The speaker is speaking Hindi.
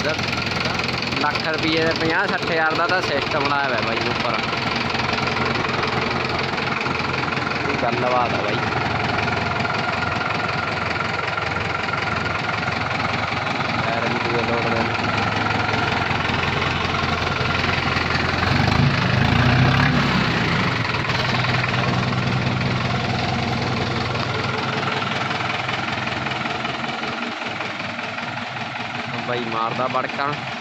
ਲੱਖ ਰੁਪये ਦੇ 50-60 हज़ार का तो सिस्टम लाया है भाई उपर गलबात है भाई। टायर भी दूए लोड देने भाई मारदा बड़का